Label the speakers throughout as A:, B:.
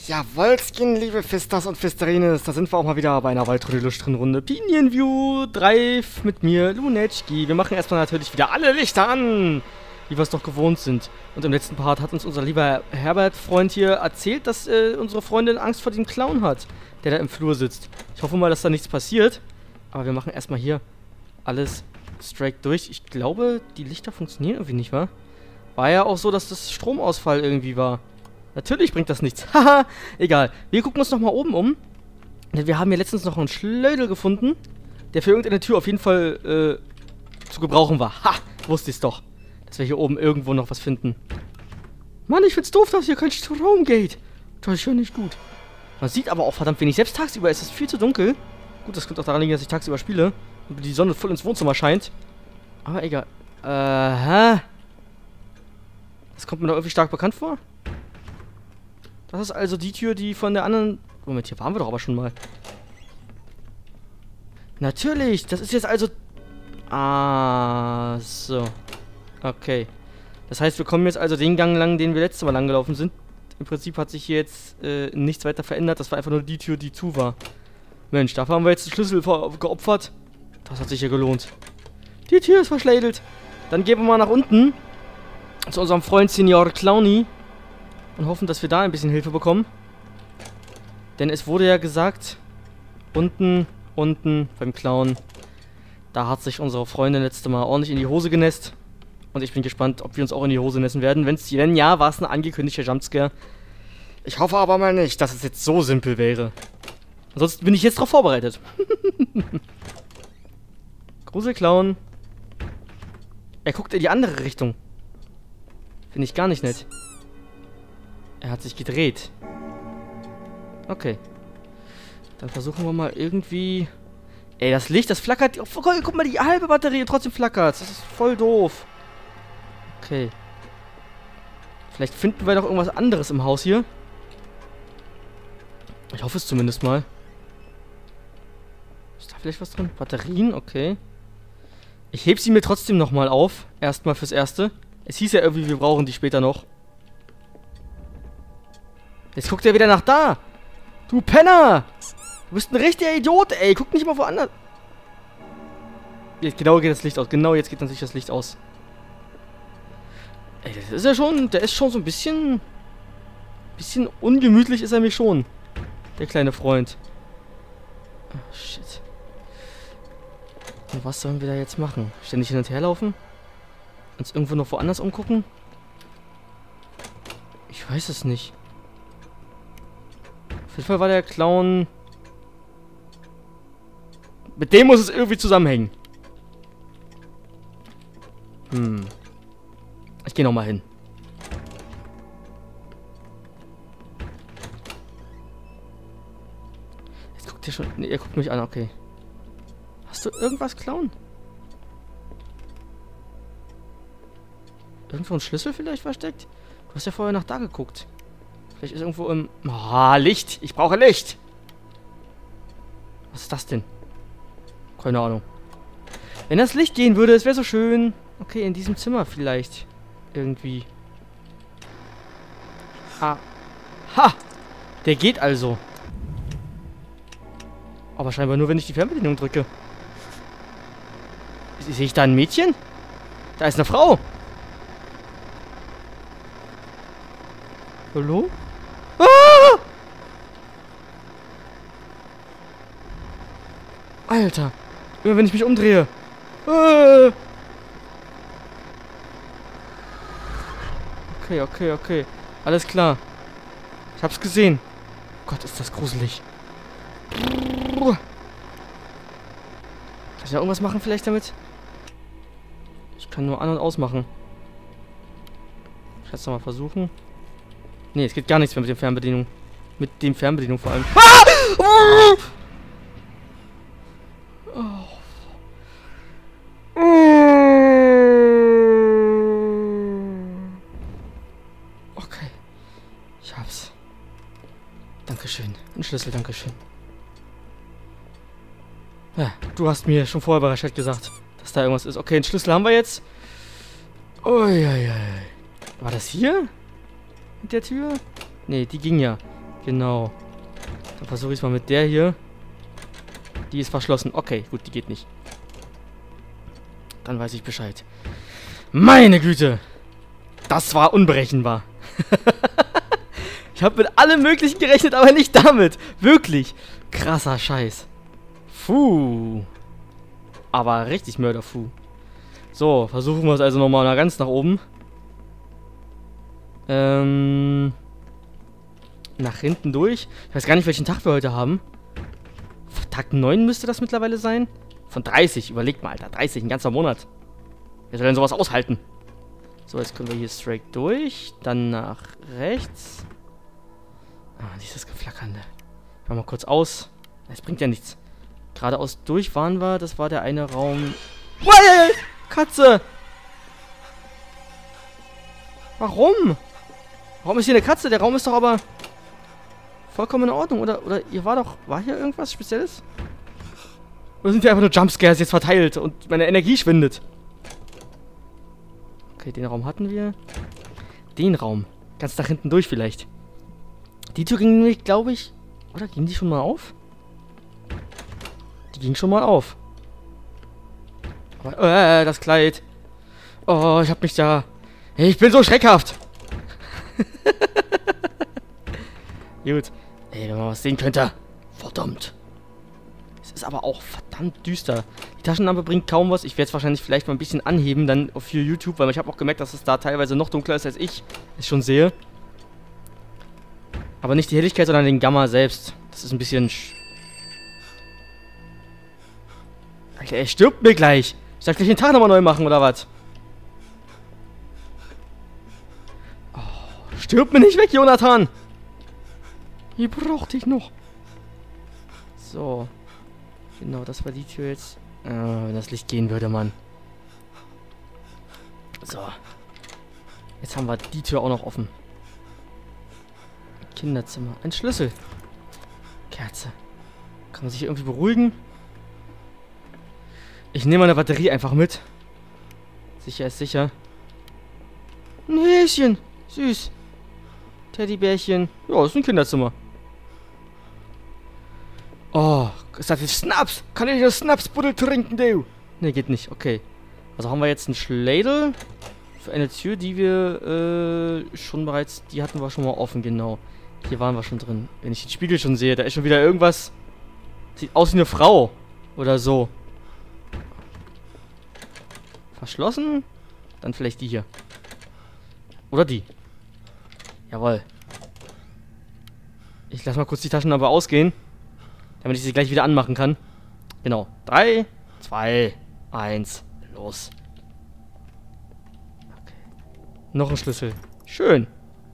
A: Jawolskin, liebe Fistas und Fisterines, da sind wir auch mal wieder bei einer weiteren illustren Runde Pinien View 3 mit mir, Lunetschki. Wir machen erstmal natürlich wieder alle Lichter an, wie wir es doch gewohnt sind. Und im letzten Part hat uns unser lieber Herbert-Freund hier erzählt, dass unsere Freundin Angst vor dem Clown hat, der da im Flur sitzt. Ich hoffe mal, dass da nichts passiert. Aber wir machen erstmal hier alles straight durch. Ich glaube, die Lichter funktionieren irgendwie nicht, wa? War ja auch so, dass das Stromausfall irgendwie war. Natürlich bringt das nichts. Haha, egal. Wir gucken uns nochmal oben um. Denn wir haben hier letztens noch einen Schlödel gefunden, der für irgendeine Tür auf jeden Fall zu gebrauchen war. Ha, wusste ich's doch. Dass wir hier oben irgendwo noch was finden. Mann, ich find's doof, dass hier kein Strom geht. Das ist ja nicht gut. Man sieht aber auch verdammt wenig. Selbst tagsüber ist es viel zu dunkel. Gut, das könnte auch daran liegen, dass ich tagsüber spiele und die Sonne voll ins Wohnzimmer scheint. Aber egal. Das kommt mir doch irgendwie stark bekannt vor. Das ist also die Tür, die von der anderen... Moment, hier waren wir doch aber schon mal. Natürlich, das ist jetzt also... Ah, so. Okay. Das heißt, wir kommen jetzt also den Gang lang, den wir letztes Mal lang gelaufen sind. Im Prinzip hat sich hier jetzt nichts weiter verändert. Das war einfach nur die Tür, die zu war. Mensch, dafür haben wir jetzt den Schlüssel geopfert. Das hat sich hier gelohnt. Die Tür ist verschlägelt. Dann gehen wir mal nach unten. Zu unserem Freund Senior Clowny. Und hoffen, dass wir da ein bisschen Hilfe bekommen. Denn es wurde ja gesagt, unten beim Clown, da hat sich unsere Freundin letzte Mal ordentlich in die Hose genässt. Und ich bin gespannt, ob wir uns auch in die Hose nässen werden. Wenn ja, war es ein angekündigter Jumpscare. Ich hoffe aber mal nicht, dass es jetzt so simpel wäre. Ansonsten bin ich jetzt darauf vorbereitet. Gruselclown. Er guckt in die andere Richtung. Finde ich gar nicht nett. Er hat sich gedreht. Okay. Dann versuchen wir mal irgendwie... Ey, das Licht, das flackert... Oh, guck mal, die halbe Batterie und trotzdem flackert. Das ist voll doof. Okay. Vielleicht finden wir noch irgendwas anderes im Haus hier. Ich hoffe es zumindest mal. Ist da vielleicht was drin? Batterien? Okay. Ich heb sie mir trotzdem nochmal auf. Erstmal fürs Erste. Es hieß ja irgendwie, wir brauchen die später noch. Jetzt guckt er wieder nach da. Du Penner. Du bist ein richtiger Idiot, ey. Guck nicht mal woanders. Jetzt genau geht das Licht aus. Genau jetzt geht natürlich das Licht aus. Ey, das ist ja schon... Der ist schon so ein bisschen... Bisschen ungemütlich ist er mir schon. Der kleine Freund. Oh, shit. Und was sollen wir da jetzt machen? Ständig hin und her laufen? Uns irgendwo noch woanders umgucken? Ich weiß es nicht. Auf jeden Fall war der Clown... Mit dem muss es irgendwie zusammenhängen. Ich gehe nochmal hin. Jetzt guckt ihr schon... Nee, ihr guckt mich an, okay. Hast du irgendwas, Clown? Irgendwo ein Schlüssel vielleicht versteckt? Du hast ja vorher nach da geguckt. Vielleicht ist irgendwo im... Ah, Licht! Ich brauche Licht! Was ist das denn? Keine Ahnung. Wenn das Licht gehen würde, es wäre so schön. Okay, in diesem Zimmer vielleicht. Irgendwie. Ah. Ha! Der geht also. Aber scheinbar nur, wenn ich die Fernbedienung drücke. Sehe ich da ein Mädchen? Da ist eine Frau. Hallo? Ah! Alter. Immer wenn ich mich umdrehe. Ah! Okay. Alles klar. Ich hab's gesehen. Gott, ist das gruselig. Kann ich da irgendwas machen vielleicht damit? Ich kann nur an- und ausmachen. Ich werde es nochmal versuchen. Nee, es geht gar nichts mehr mit der Fernbedienung. Mit dem Fernbedienung vor allem. Ah! Okay. Ich hab's. Dankeschön. Ein Schlüssel, dankeschön. Ja, du hast mir schon vorher Bescheid gesagt, dass da irgendwas ist. Okay, einen Schlüssel haben wir jetzt. Uiuiui. War das hier? Mit der Tür? Nee, die ging ja. Genau. Dann versuche ich es mal mit der hier. Die ist verschlossen. Okay, gut, die geht nicht. Dann weiß ich Bescheid. Meine Güte! Das war unberechenbar. Ich habe mit allem Möglichen gerechnet, aber nicht damit. Wirklich. Krasser Scheiß. Puh. Aber richtig Mörderfuh. So, versuchen wir es also nochmal ganz nach oben. Nach hinten durch. Ich weiß gar nicht, welchen Tag wir heute haben. Tag 9 müsste das mittlerweile sein. Von 30. Überlegt mal, Alter. 30, ein ganzer Monat. Wer soll denn sowas aushalten? So, jetzt können wir hier straight durch. Dann nach rechts. Ah, dieses Geflackernde. Ich mach mal kurz aus. Das bringt ja nichts. Geradeaus durch waren wir. Das war der eine Raum. Wow, Katze! Warum? Warum ist hier eine Katze? Der Raum ist doch aber vollkommen in Ordnung. Oder war hier irgendwas Spezielles? Oder sind wir einfach nur Jumpscares jetzt verteilt und meine Energie schwindet? Okay, den Raum hatten wir. Den Raum. Ganz nach hinten durch vielleicht. Die Tür ging nämlich, glaube ich... Oder ging die schon mal auf? Die ging schon mal auf. Aber, das Kleid. Oh, ich hab mich da... Ich bin so schreckhaft. Gut. Ey, wenn man was sehen könnte. Verdammt. Es ist aber auch verdammt düster. Die Taschenlampe bringt kaum was. Ich werde es wahrscheinlich vielleicht mal ein bisschen anheben dann für YouTube, weil ich habe auch gemerkt, dass es da teilweise noch dunkler ist, als ich es schon sehe. Aber nicht die Helligkeit, sondern den Gamma selbst. Das ist ein bisschen... Alter, er stirbt mir gleich. Ich soll gleich den Tag nochmal neu machen, oder was? Oh, stirb mir nicht weg, Jonathan! Hier brauchte ich noch. So. Genau, das war die Tür jetzt. Wenn das Licht gehen würde, Mann. So. Jetzt haben wir die Tür auch noch offen. Kinderzimmer. Ein Schlüssel. Kerze. Kann man sich irgendwie beruhigen? Ich nehme meine Batterie einfach mit. Sicher ist sicher. Ein Häschen. Süß. Teddybärchen. Ja, das ist ein Kinderzimmer. Oh, ist das jetzt Schnaps? Kann ich einen Schnapsbuddel trinken, du? Ne, geht nicht. Okay. Also haben wir jetzt einen Schlädel für eine Tür, die wir schon bereits... Die hatten wir schon mal offen, genau. Hier waren wir schon drin. Wenn ich den Spiegel schon sehe, da ist schon wieder irgendwas... Sieht aus wie eine Frau. Oder so. Verschlossen? Dann vielleicht die hier. Oder die. Jawohl. Ich lasse mal kurz die Taschenlampe ausgehen. Damit ich sie gleich wieder anmachen kann. Genau. 3, 2, 1, los. Okay. Noch ein Schlüssel. Schön.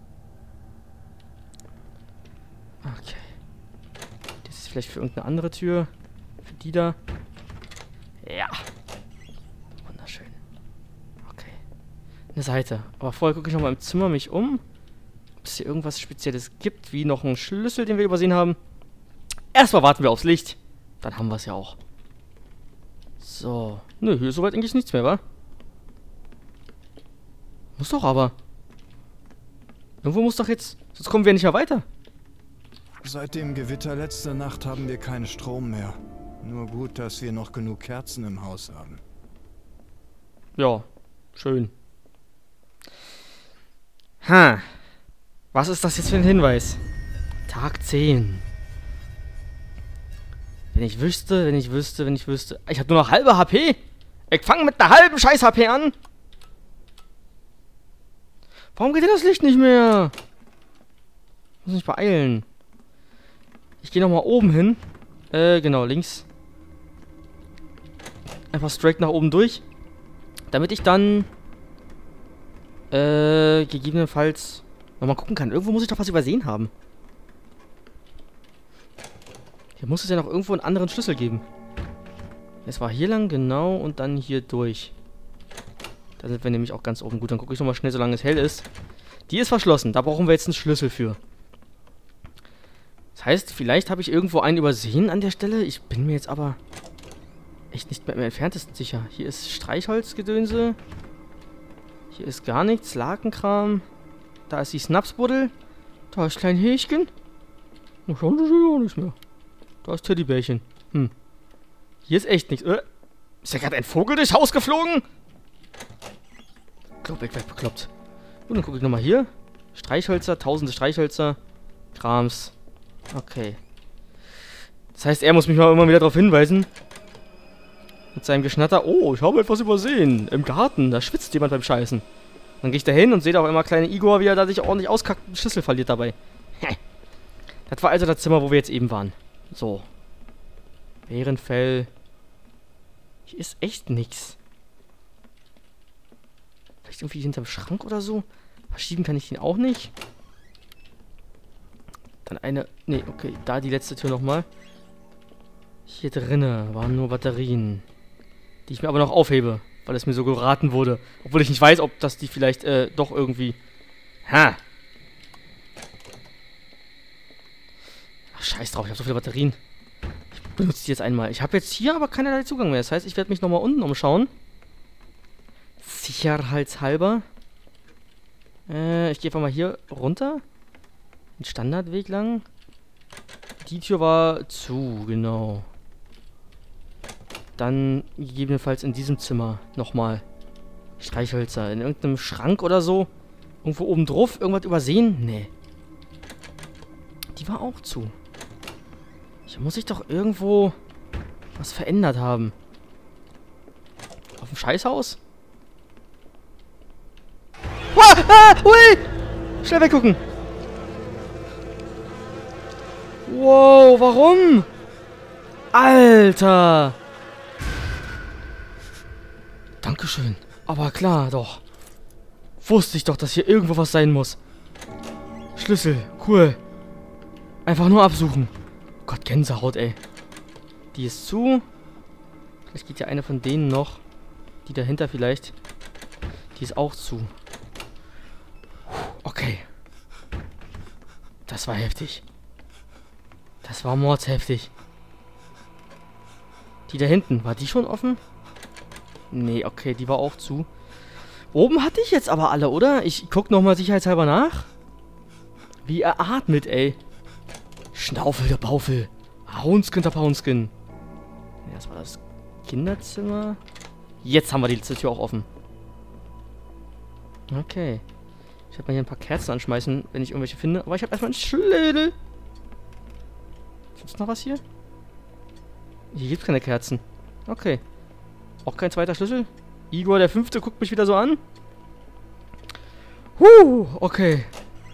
A: Okay. Das ist vielleicht für irgendeine andere Tür. Für die da. Ja. Wunderschön. Okay. Eine Seite. Aber vorher gucke ich nochmal im Zimmer mich um. Ob es hier irgendwas Spezielles gibt. Wie noch einen Schlüssel, den wir übersehen haben. Erstmal warten wir aufs Licht. Dann haben wir es ja auch. So. Nö, hier ist soweit eigentlich nichts mehr, wa? Muss doch aber. Irgendwo muss doch jetzt... Sonst kommen wir nicht mehr weiter.
B: Seit dem Gewitter letzte Nacht haben wir keinen Strom mehr. Nur gut, dass wir noch genug Kerzen im Haus haben.
A: Ja, schön. Ha. Was ist das jetzt für ein Hinweis? Tag 10. Wenn ich wüsste. Ich habe nur noch halbe HP. Ich fange mit einer halben scheiß HP an. Warum geht denn das Licht nicht mehr? Ich muss mich beeilen. Ich gehe nochmal oben hin. Genau, links. Einfach straight nach oben durch. Damit ich dann gegebenenfalls nochmal gucken kann. Irgendwo muss ich doch was übersehen haben. Hier muss es ja noch irgendwo einen anderen Schlüssel geben. Es war hier lang, genau, und dann hier durch. Da sind wir nämlich auch ganz oben. Gut, dann gucke ich nochmal schnell, solange es hell ist. Die ist verschlossen. Da brauchen wir jetzt einen Schlüssel für. Das heißt, vielleicht habe ich irgendwo einen übersehen an der Stelle. Ich bin mir jetzt aber echt nicht mehr im entferntesten sicher. Hier ist Streichholzgedönse. Hier ist gar nichts. Lakenkram. Da ist die Snapsbuddel. Da ist klein Häschen. Na, schauen Sie sich auch nicht mehr. Da ist Teddybärchen. Hm. Hier ist echt nichts. Ist ja gerade ein Vogel durchs Haus geflogen? Glaub, bekloppt. Und dann gucke ich nochmal hier. Streichhölzer, tausende Streichhölzer. Krams. Okay. Das heißt, er muss mich mal immer wieder darauf hinweisen. Mit seinem Geschnatter. Oh, ich habe etwas übersehen. Im Garten, da schwitzt jemand beim Scheißen. Dann gehe ich da hin und sehe da auch immer kleine Igor, wie er da sich ordentlich auskackt und den Schlüssel verliert dabei. Das war also das Zimmer, wo wir jetzt eben waren. So. Bärenfell. Hier ist echt nichts. Vielleicht irgendwie hinterm Schrank oder so. Verschieben kann ich ihn auch nicht. Dann eine... Nee, okay. Da die letzte Tür nochmal. Hier drinne waren nur Batterien. Die ich mir aber noch aufhebe. Weil es mir so geraten wurde. Obwohl ich nicht weiß, ob das die vielleicht doch irgendwie... Ha! Ach, scheiß drauf, ich habe so viele Batterien. Ich benutze die jetzt einmal. Ich habe jetzt hier aber keinerlei Zugang mehr. Das heißt, ich werde mich nochmal unten umschauen. Sicherheitshalber. Ich gehe einfach mal hier runter. Den Standardweg lang. Die Tür war zu, genau. Dann gegebenenfalls in diesem Zimmer nochmal Streichhölzer. In irgendeinem Schrank oder so. Irgendwo oben drauf. Irgendwas übersehen? Nee. Die war auch zu. Hier muss ich doch irgendwo was verändert haben. Auf dem Scheißhaus? Ui! Schnell weggucken! Wow, warum? Alter! Dankeschön. Aber klar, doch. Wusste ich doch, dass hier irgendwo was sein muss. Schlüssel, cool. Einfach nur absuchen. Gott, Gänsehaut, ey. Die ist zu. Vielleicht geht ja eine von denen noch. Die dahinter vielleicht. Die ist auch zu. Okay. Das war heftig. Das war mordsheftig. Die da hinten, war die schon offen? Nee, okay, die war auch zu. Oben hatte ich jetzt aber alle, oder? Ich guck nochmal sicherheitshalber nach. Wie er atmet, ey. Schnaufel der Baufel. Haunskin der Paunskin. Ja, das war das Kinderzimmer. Jetzt haben wir die letzte Tür auch offen. Okay. Ich werde mal hier ein paar Kerzen anschmeißen, wenn ich irgendwelche finde. Aber ich habe erstmal einen Schlüssel. Gibt's noch was hier? Hier gibt's keine Kerzen. Okay. Auch kein zweiter Schlüssel. Igor der Fünfte guckt mich wieder so an. Okay.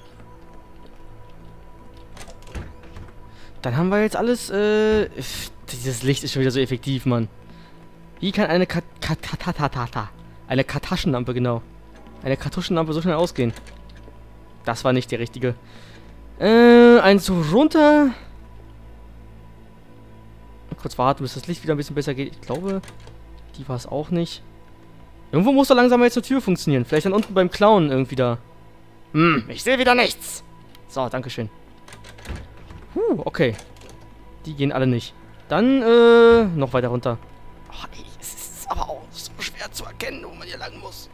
A: Dann haben wir jetzt alles, dieses Licht ist schon wieder so effektiv, Mann. Wie kann eine eine Kartaschenlampe, genau. Eine Kartuschenlampe so schnell ausgehen? Das war nicht die richtige. Eins so runter. Kurz warten, bis das Licht wieder ein bisschen besser geht. Ich glaube, die war es auch nicht. Irgendwo muss doch langsam jetzt eine Tür funktionieren. Vielleicht dann unten beim Klauen irgendwie da. Ich sehe wieder nichts. So, dankeschön. Okay. Die gehen alle nicht. Dann, noch weiter runter. Oh, ey, es ist aber auch so schwer zu erkennen, wo man hier lang muss.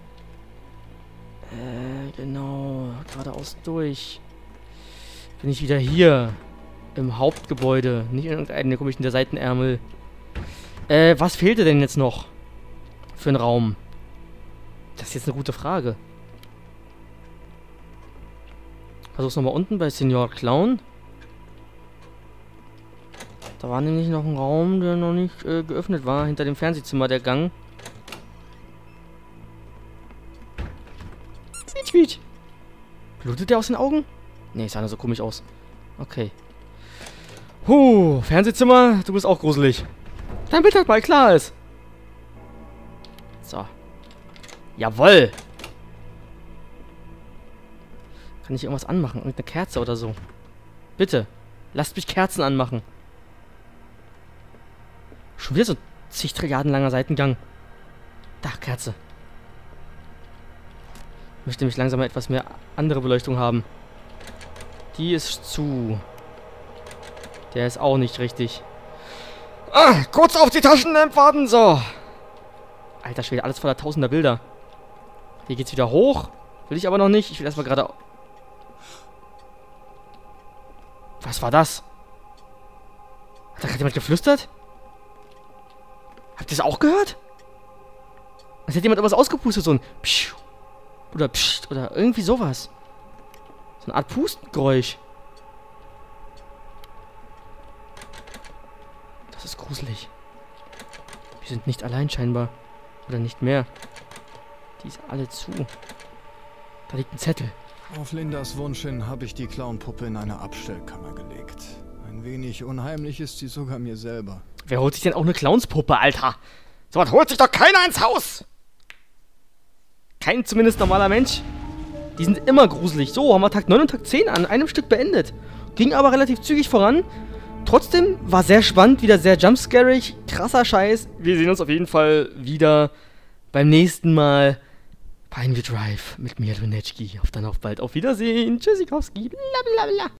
A: Genau. Geradeaus durch. Bin ich wieder hier. Im Hauptgebäude. Nicht in irgendeinem komischen der Seitenärmel. Was fehlte denn jetzt noch? Für einen Raum? Das ist jetzt eine gute Frage. Versuch's nochmal unten bei Senior Clown. Da war nämlich noch ein Raum, der noch nicht geöffnet war. Hinter dem Fernsehzimmer, der Gang. Quietsch. Blutet der aus den Augen? Nee, sah nur so komisch aus. Okay. Fernsehzimmer, du bist auch gruselig. Damit das mal klar ist. So. Jawoll. Kann ich irgendwas anmachen? Irgendeine Kerze oder so? Bitte. Lasst mich Kerzen anmachen. Schon wieder so zig Trilliarden langer Seitengang. Da, Kerze. Ich möchte mich langsam mal etwas mehr andere Beleuchtung haben. Die ist zu. Der ist auch nicht richtig. Kurz auf die Taschenlampe warten, so. Alter Schwede, alles voller tausender Bilder. Hier geht's wieder hoch. Will ich aber noch nicht. Ich will erstmal gerade... Was war das? Hat da gerade jemand geflüstert? Habt ihr das auch gehört? Als hätte jemand irgendwas ausgepustet, so ein Pschuh. Oder Pscht oder irgendwie sowas. So eine Art Pustgeräusch. Das ist gruselig. Wir sind nicht allein scheinbar. Oder nicht mehr. Die sind alle zu. Da liegt ein Zettel.
B: Auf Lindas Wunsch hin habe ich die Clownpuppe in eine Abstellkammer gelegt. Ein wenig unheimlich ist sie sogar mir selber.
A: Wer holt sich denn auch eine Clownspuppe, Alter? So was holt sich doch keiner ins Haus! Kein zumindest normaler Mensch. Die sind immer gruselig. So, haben wir Tag 9 und Tag 10 an einem Stück beendet. Ging aber relativ zügig voran. Trotzdem war sehr spannend, wieder sehr jumpscarig. Krasser Scheiß. Wir sehen uns auf jeden Fall wieder beim nächsten Mal bei Pineview Drive mit mir, Lunetschki. Auf dann auf bald. Auf Wiedersehen. Tschüssikowski. Blablabla.